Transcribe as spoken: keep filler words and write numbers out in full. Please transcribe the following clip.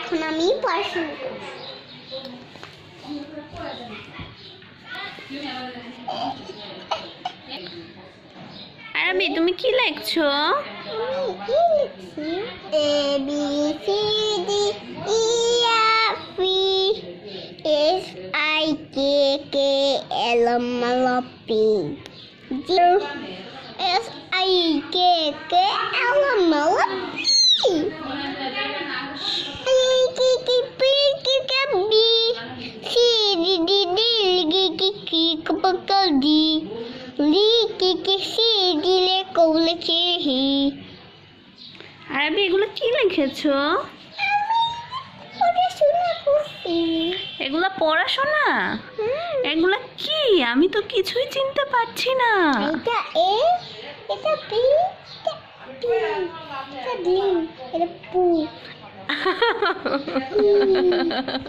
এখন আমি পড়াশোনা করব। আরবি তুমি কি লিখছো? A B C D E F G S I K K L M N O P S I K K L M N O P কি কি পি কি K B C D D D লি কি কি কপকল D লি কি কি C D লে কৌলে কি হি। আরবি এগুলো কি লিখেছো? পড়াশোনা করছি। এগুলা পড়াশোনা? এগুলা কি? আমি তো কিছুই চিনতে পারছি না। এটা এ, এটা বি, এটা টি, এটা ডি, এটা পু।